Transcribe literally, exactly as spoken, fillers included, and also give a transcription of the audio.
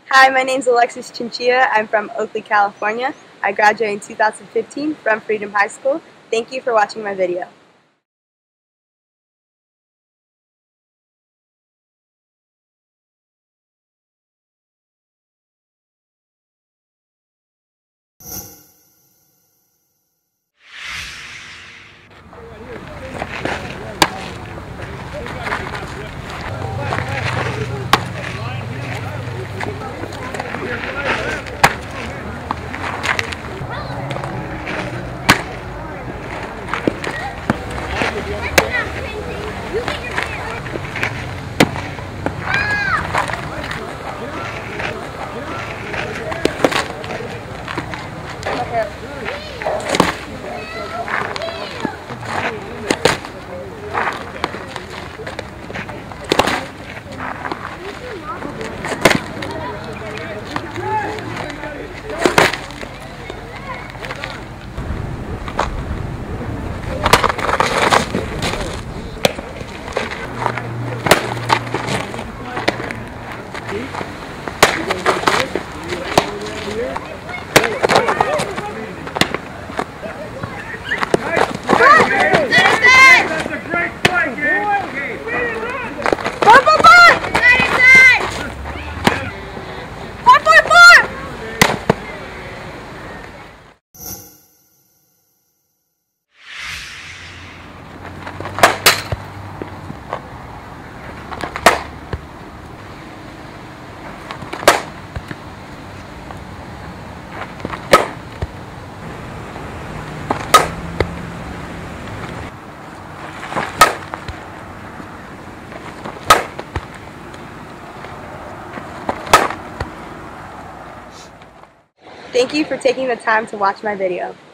Hi, my name is Alexis Chinchilla. I'm from Oakley, California. I graduated in two thousand fifteen from Freedom High School. Thank you for watching my video. Thank you for taking the time to watch my video.